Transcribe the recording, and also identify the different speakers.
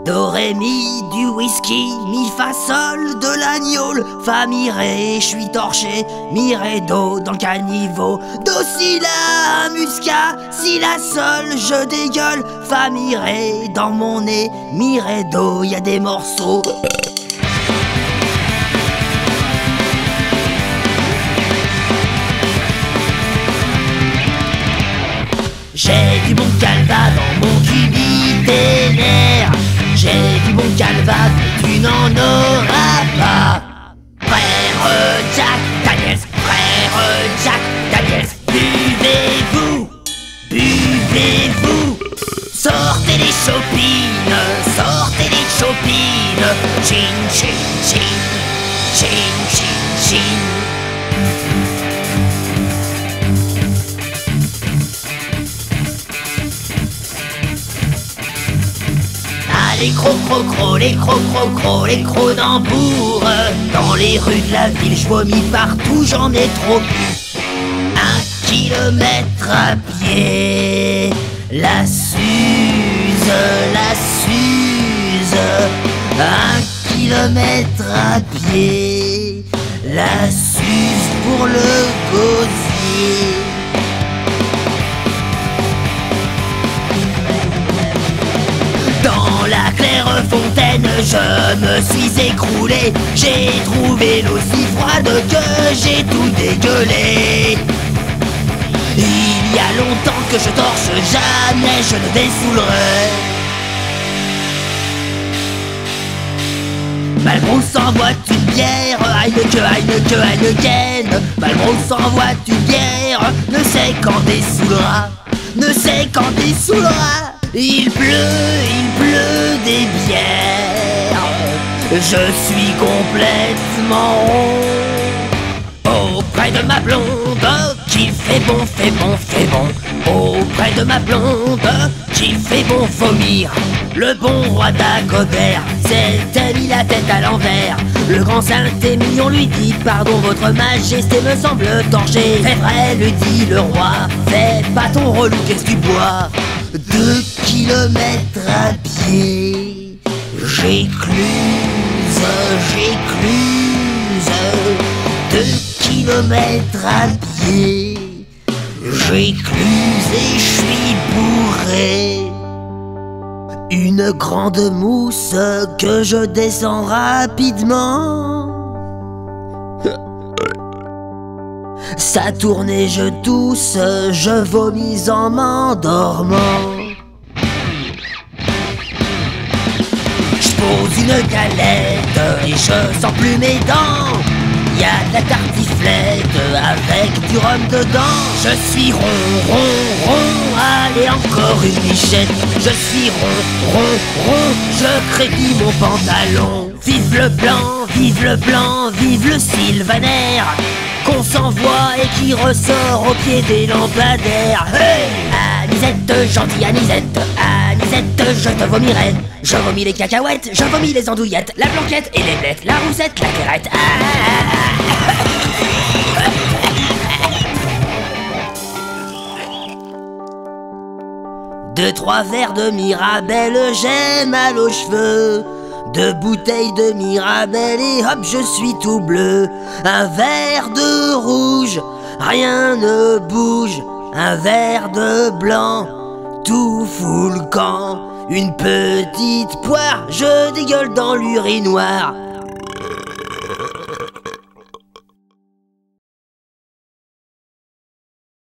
Speaker 1: Do, ré, mi, du whisky, mi, fa, sol, de l'agneau, fa, mi, ré, je suis torché, mi, ré, do, dans le caniveau, do, si, la, muscat, si, la, sol, je dégueule, fa, mi, ré, dans mon nez, mi, ré, do, y a des morceaux. J'ai du bon calva dans mon cubitaire. J'ai du bon calva, mais tu n'en auras pas. Frère Jack Daniels, frère Jack Daniels, buvez-vous, buvez-vous. Sortez les chopines, sortez les chopines. Chin, chin, chin, chin, chin, chin. Les cro-cro-cro, les cro-cro-cro, les cro-d'embourg. Dans les rues de la ville, je vomis partout, j'en ai trop bu. 1 kilomètre à pied, la Suze, la Suze. 1 kilomètre à pied, la Suze pour le gosier. Dans la claire fontaine, je me suis écroulé. J'ai trouvé l'eau si froide que j'ai tout dégueulé. Il y a longtemps que je torche, jamais je ne dessoulerai. Malbrousse envoie une bière, Heineken, Heineken, Heineken. Malbrousse envoie une bière, ne sait quand dessoulera, ne sait quand dessoulera. Il pleut des bières. Je suis complètement rond. Auprès de ma blonde, qu'il fait bon, fait bon, fait bon. Auprès de ma blonde, qu'il fait bon vomir. Le bon roi d'Agobert s'était mis la tête à l'envers. Le grand Saint-Émilion lui dit: pardon votre majesté me semble torché. C'est vrai, lui dit le roi, fais pas ton relou, qu'est-ce que tu bois? 2 kilomètres à pied, j'écluse, j'écluse. 2 kilomètres à pied, j'écluse et je suis bourré. Une grande mousse que je descends rapidement. Ça tourne et je tousse, je vomis en m'endormant. Je pose une galette et je sens plus mes dents. Y a de la tartiflette avec du rhum dedans. Je suis rond, rond, rond, allez encore une lichette. Je suis rond, rond, rond, je crépille mon pantalon. Vive le blanc, vive le blanc, vive le sylvaner qu'on s'envoie et qui ressort au pied des lampadaires. Hey Anisette, gentille Anisette, Anisette, je te vomirai. Je vomis les cacahuètes, je vomis les andouillettes, la blanquette et les blettes, la roussette, la clairette. Deux, trois verres de Mirabelle, j'ai mal aux cheveux. 2 bouteilles de Mirabelle et hop, je suis tout bleu. Un verre de rouge, rien ne bouge. Un verre de blanc, tout fout le camp. Une petite poire, je dégueule dans l'urinoir.